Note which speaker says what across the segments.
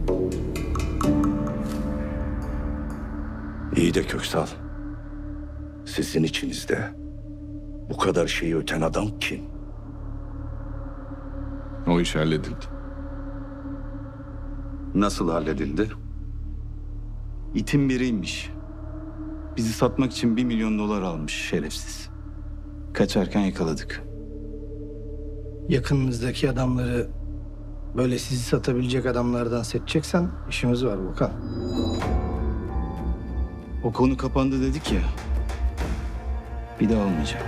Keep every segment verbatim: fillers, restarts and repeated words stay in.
Speaker 1: İyi de Köksal, sizin içinizde bu kadar şeyi öten adam kim?
Speaker 2: O iş halledildi.
Speaker 1: Nasıl halledildi?
Speaker 3: İtin biriymiş. Bizi satmak için bir milyon dolar almış şerefsiz. Kaçarken yakaladık.
Speaker 4: Yakınınızdaki adamları böyle sizi satabilecek adamlardan seçeceksen işimiz var Volkan.
Speaker 3: O konu kapandı dedik ya. Bir daha olmayacak.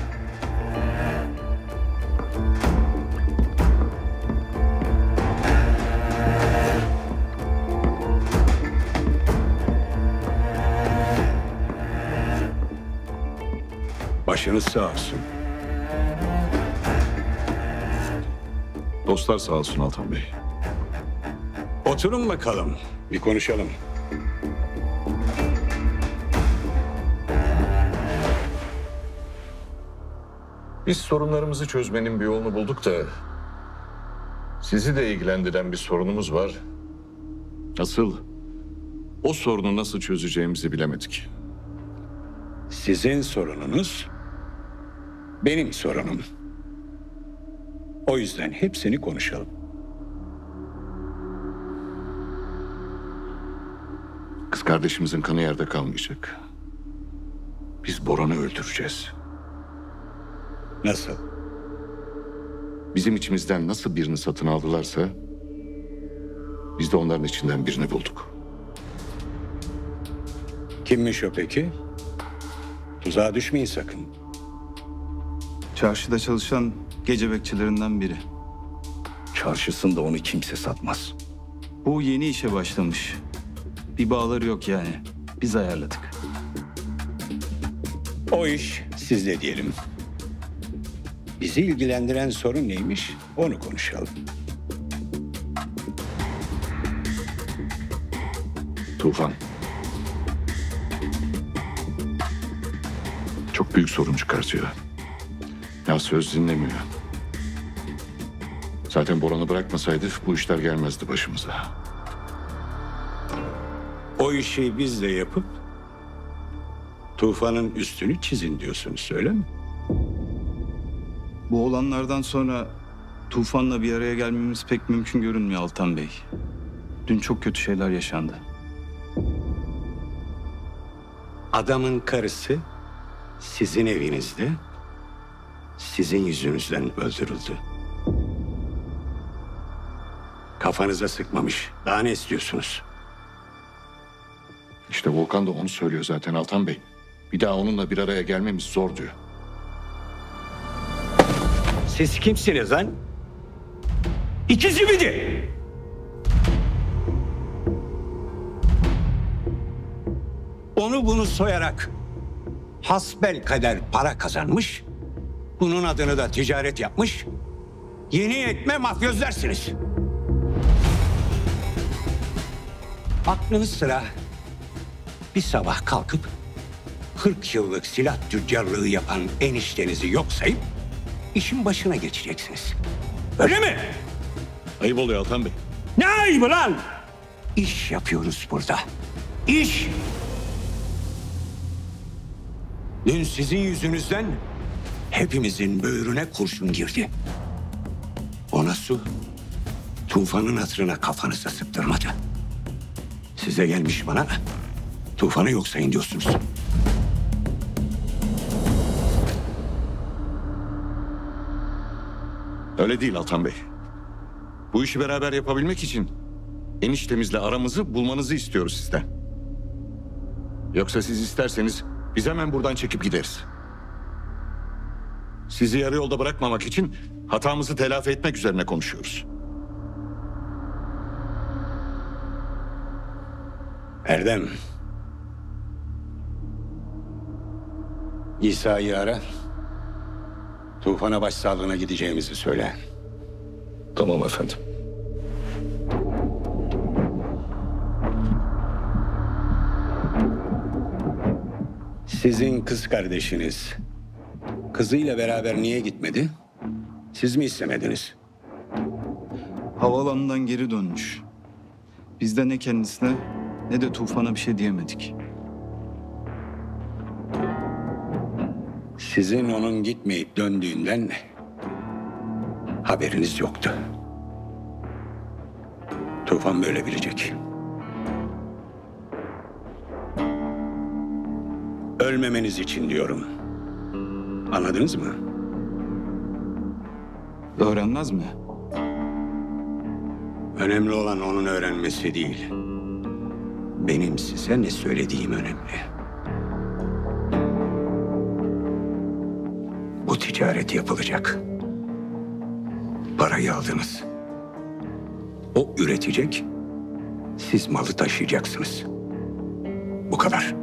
Speaker 1: Başınız sağ olsun.
Speaker 2: Dostlar sağ olsun Altan Bey.
Speaker 1: Oturun bakalım, bir konuşalım.
Speaker 2: Biz sorunlarımızı çözmenin bir yolunu bulduk da... sizi de ilgilendiren bir sorunumuz var. Asıl o sorunu nasıl çözeceğimizi bilemedik.
Speaker 1: Sizin sorununuz benim sorunum. O yüzden hepsini konuşalım.
Speaker 2: Kız kardeşimizin kanı yerde kalmayacak. Biz Boran'ı öldüreceğiz.
Speaker 1: Nasıl?
Speaker 2: Bizim içimizden nasıl birini satın aldılarsa... biz de onların içinden birini bulduk.
Speaker 1: Kimmiş o peki? Tuzağa düşmeyin sakın.
Speaker 3: Çarşıda çalışan gece bekçilerinden biri.
Speaker 1: Çarşısında onu kimse satmaz.
Speaker 3: Bu yeni işe başlamış. Bir bağları yok yani. Biz ayarladık.
Speaker 1: O iş sizde diyelim. Bizi ilgilendiren sorun neymiş onu konuşalım.
Speaker 2: Tufan. Çok büyük sorun çıkartıyor. Ya söz dinlemiyor. Zaten Boran'ı bırakmasaydı bu işler gelmezdi başımıza.
Speaker 1: O işi biz de yapıp Tufan'ın üstünü çizin diyorsunuz, öyle mi?
Speaker 3: Bu olanlardan sonra Tufan'la bir araya gelmemiz pek mümkün görünmüyor Altan Bey. Dün çok kötü şeyler yaşandı.
Speaker 1: Adamın karısı sizin evinizde sizin yüzünüzden öldürüldü. Kafanıza sıkmamış. Daha ne istiyorsunuz?
Speaker 2: İşte Volkan da onu söylüyor zaten Altan Bey. Bir daha onunla bir araya gelmemiz zor diyor.
Speaker 1: Siz kimsiniz lan? İkizi miydi? Onu bunu soyarak hasbelkader para kazanmış, bunun adını da ticaret yapmış, yeni etme mafyözlersiniz. Aklınız sıra bir sabah kalkıp kırk yıllık silah tüccarlığı yapan eniştenizi yok sayıp işin başına geçeceksiniz. Öyle mi?
Speaker 2: Ayıp oluyor Altan Bey.
Speaker 1: Ne ayıbı lan? İş yapıyoruz burada. İş. Dün sizin yüzünüzden hepimizin böğrüne kurşun girdi. Ona su, Tufan'ın hatırına kafanıza sıktırmadı. Size gelmiş bana, Tufan'ı yok sayın diyorsunuz.
Speaker 2: Öyle değil Altan Bey. Bu işi beraber yapabilmek için eniştemizle aramızı bulmanızı istiyoruz sizden. Yoksa siz isterseniz biz hemen buradan çekip gideriz. Sizi yarı yolda bırakmamak için hatamızı telafi etmek üzerine konuşuyoruz.
Speaker 1: Erdem. İsa'yı ara. Tufan'a başsağlığına gideceğimizi söyle.
Speaker 2: Tamam efendim.
Speaker 1: Sizin kız kardeşiniz kızıyla beraber niye gitmedi? Siz mi istemediniz?
Speaker 3: Havaalanından geri dönmüş. Biz de ne kendisine ne de Tufan'a bir şey diyemedik.
Speaker 5: Sizin onun gitmeyip döndüğünden haberiniz yoktu. Tufan böyle bilecek. Ölmemeniz için diyorum. Anladınız mı?
Speaker 3: Öğrenmez mi?
Speaker 5: Önemli olan onun öğrenmesi değil. Benim size ne söylediğim önemli. Bu ticaret yapılacak. Parayı aldınız. O üretecek, siz malı taşıyacaksınız. Bu kadar.